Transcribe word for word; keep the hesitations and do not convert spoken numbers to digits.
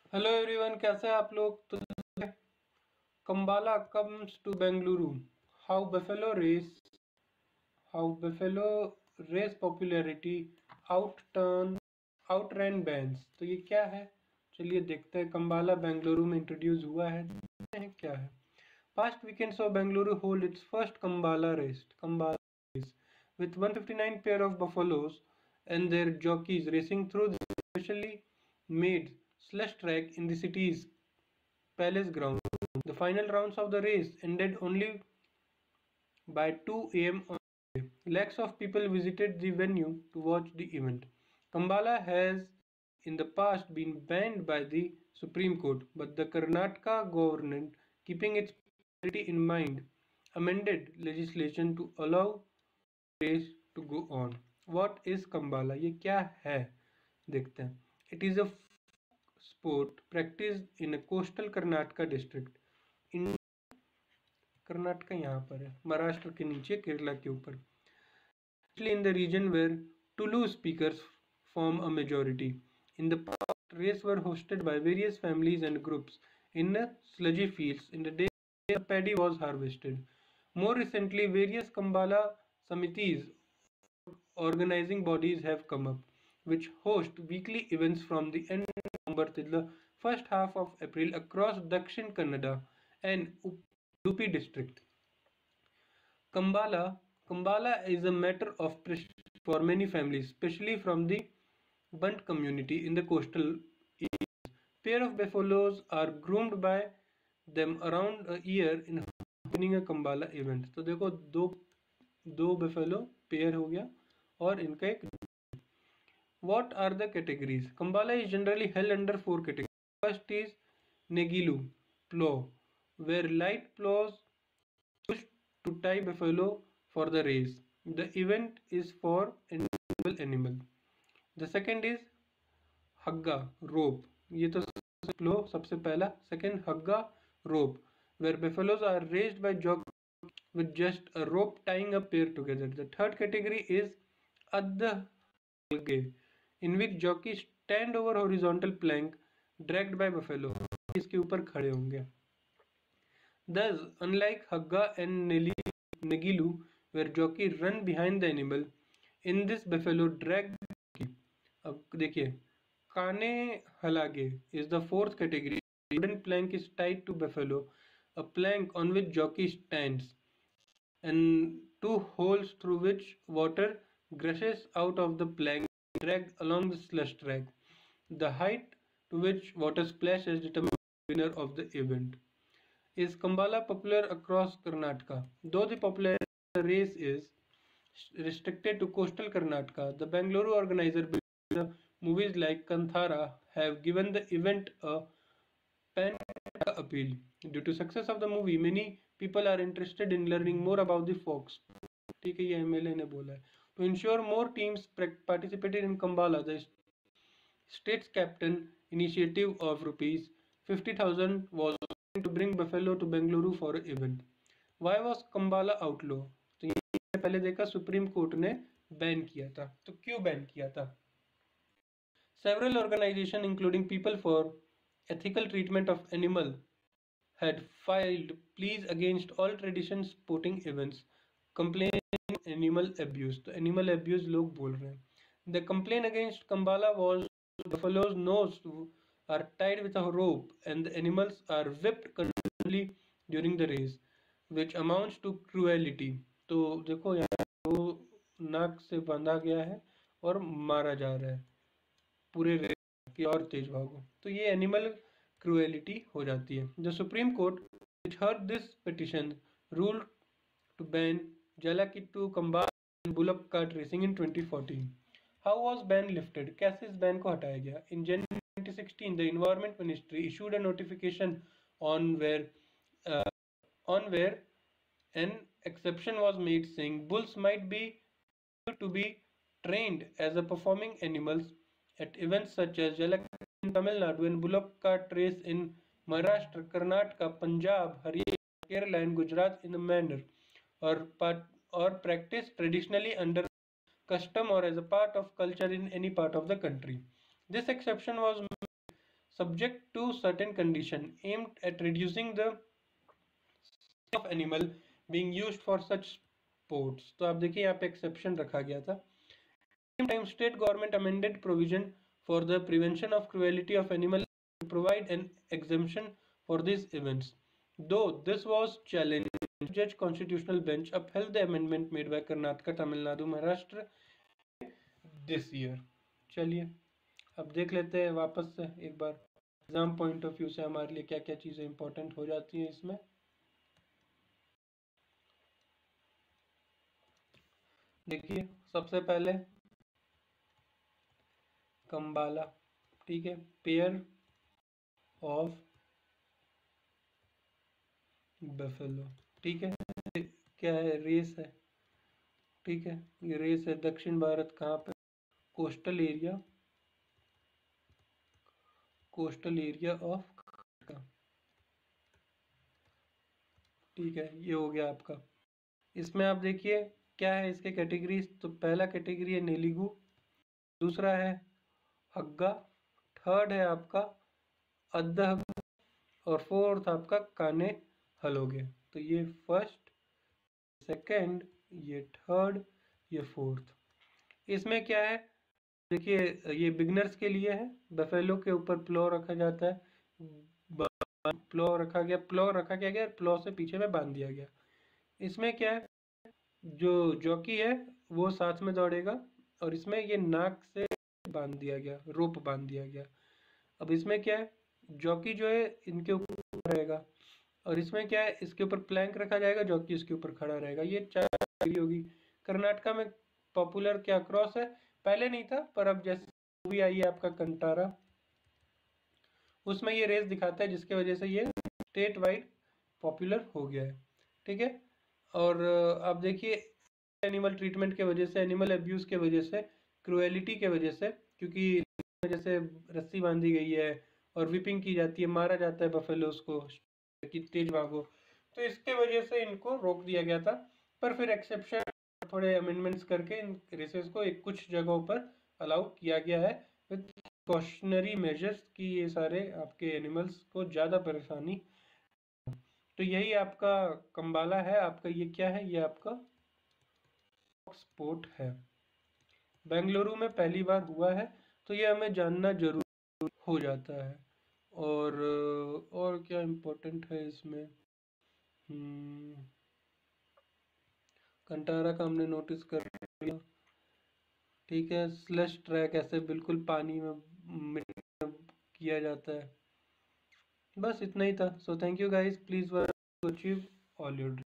Hello everyone, कैसे हैं आप लोग। तो Kambala comes to Bengaluru, how buffalo race how buffalo race popularity out turn out ran bans. तो ये क्या है, चलिए देखते हैं। कंबाला बेंगलुरु में इंट्रोड्यूस हुआ है, देखते हैं क्या है। Past weekend saw Bengaluru hold its first Kambala race, Kambala race, with one hundred fifty-nine pair of buffaloes and their jockeys racing through the specially made slush track in the city's Palace ground. The final rounds of the race ended only by two a m on Sunday. Lakhs of people visited the venue to watch the event. Kambala has in the past been banned by the Supreme Court, but the Karnataka government, keeping its popularity in mind, amended legislation to allow the race to go on. What is Kambala? ये क्या है, देखते हैं. It is a sport practiced in a coastal Karnataka district. In Karnataka यहाँ पर है, महाराष्ट्र के नीचे, केरला के ऊपर. In the region where Tulu speakers form a majority. In the past, races were hosted by various families and groups in sludgy fields in the day the paddy was harvested. More recently, various Kambala Samitis, organizing bodies, have come up, which host weekly events from the end of November till the first half of April across Dakshin Kannada and Udupi district. Kambala Kambala is a matter of prestige for many families, especially from the Bunt community in the coastal areas. Pair of buffaloes are groomed by them around a year in happening a Kambala event. तो देखो, दो दो buffalo pair हो गया और इनका एक. What are the categories? Kambala is generally held under four categories. First is Negilu plow, where light plows used to tie buffalo for the race. The event is for individual animal. The second is Hagga rope. ये तो plow सबसे पहला. Second Hagga rope, where buffaloes are raised by jockeys with just a rope tying a pair together. The third category is Adhalge, in which jockeys stand over horizontal plank dragged by buffalo. इसके ऊपर खड़े होंगे. Thus, unlike Hagga and Negilu, where jockey run behind the animal, in this buffalo drag the jockey. अब देखिए, Kane Halage is the fourth category. A wooden plank is tied to buffalo, a plank on which jockey stands, and two holes through which water gushes out of the plank dragged along the slush track. The height to which water splashes determines the winner of the event. Is Kambala popular across Karnataka? Though the popularity of the race is restricted to coastal Karnataka, the Bengaluru organizer believes the movies like Kanthara have given the event a pan-Karnataka appeal. Due to success of the movie, many people are interested in learning more about the folks. ठीक है, ये MLA ने बोला है. To ensure more teams participated in Kambala, the state's captain initiative of rupees fifty thousand was to bring buffalo to Bengaluru for an event. Why was Kambala outlaw? तो ये पहले देखा, सुप्रीम कोर्ट ने ban किया था. तो क्यों ban किया था? Several organizations, including People for Ethical Treatment of Animal, had filed pleas against all tradition sporting events, complaining animal abuse. तो animal abuse लोग बोल रहे हैं. The complaint against Kambala was buffalo's nose are tied with a rope and the animals are whipped continually during the race, which amounts to cruelty. तो देखो, यहाँ वो नाक से बांधा गया है और मारा जा रहा है पूरे रेस की, और तेज भागो. तो ये एनिमल क्रुएलिटी हो जाती है. The supreme court which heard this petition ruled to ban Jalakittu Kambala and bullock cart racing in twenty fourteen. How was ban lifted? कैसे इस बैन को हटाया गया? In January twenty sixteen, the Environment Ministry issued a notification on where uh, on where an exception was made, saying bulls might be to be trained as a performing animals at events such as Jalakittu in Tamil Nadu and bullock cart race in Maharashtra, Karnataka, Punjab, Haryana, Kerala and Gujarat in a manner or part or practice traditionally under custom or as a part of culture in any part of the country. This exception was made subject to certain condition aimed at reducing the of animal being used for such sports। तो आप देखिए यहाँ पे exception रखा गया था। Same time, state government amended provision for the prevention of cruelty of animals to provide an exemption for these events. Though this was challenged, Judge Constitutional Bench upheld the amendment made by Karnataka, Tamil Nadu, Maharashtra this year। चलिए अब देख लेते हैं वापस से एक बार exam point of view से हमारे लिए क्या क्या चीज़ें इंपॉर्टेंट हो जाती हैं इसमें। देखिए सबसे पहले कंबाला, ठीक है, पेयर ऑफ बफेलो, ठीक है, क्या है, रेस है, ठीक है, ये रेस है दक्षिण भारत, कहाँ पे, coastal area, coastal area of, ठीक है, ये हो गया आपका। इसमें आप देखिए क्या है इसके कैटेगरीज, तो पहला कैटेगरी है नेलिगू, दूसरा है हग्गा, थर्ड है आपका अद्दह और फोर्थ आपका काने हलोगे। तो ये फर्स्ट, सेकंड, ये थर्ड, ये फोर्थ। इसमें क्या है देखिए, ये बिगनर्स के लिए है। बफेलो के ऊपर प्लो रखा जाता है, प्लो रखा गया, प्लो रखा क्या गया, प्लो से पीछे में बांध दिया गया। इसमें क्या है, जो जॉकी है वो साथ में दौड़ेगा और इसमें ये नाक से बांध दिया गया, रोप बांध दिया गया। अब इसमें क्या है, जॉकी जो है इनके ऊपर रहेगा और इसमें क्या है, इसके ऊपर प्लैंक रखा जाएगा, जॉकी इसके ऊपर खड़ा रहेगा। ये चार डिग्री होगी। कर्नाटका में पॉपुलर क्या क्रॉस है, पहले नहीं था पर अब जैसे मूवी आई है आपका कंटारा, उसमें ये रेस दिखाता है जिसके वजह से ये स्टेट वाइड पॉपुलर हो गया है, ठीक है। और आप देखिए एनिमल ट्रीटमेंट के वजह से, एनिमल अब्यूज़ के वजह से, क्रुएलिटी के वजह से, क्योंकि जैसे रस्सी बांधी गई है और विपिंग की जाती है, मारा जाता है बफेलोस को कि तेज भागो, तो इसके वजह से इनको रोक दिया गया था। पर फिर एक्सेप्शन, थोड़े अमेंडमेंट्स करके इन रेसेस को एक कुछ जगहों पर अलाउ किया गया है विद कॉशनरी मेजर्स कि ये सारे आपके एनिमल्स को ज़्यादा परेशानी। तो यही आपका कंबाला है, आपका ये क्या है, ये आपका स्पोर्ट है, बेंगलुरु में पहली बार हुआ है, तो ये हमें जानना जरूर हो जाता है। और और क्या इम्पोर्टेंट है इसमें, कंटारा का हमने नोटिस कर लिया, ठीक है। स्लश ट्रैक ऐसे बिल्कुल पानी में किया जाता है। बस इतना ही था। So thank you guys, please achieve all your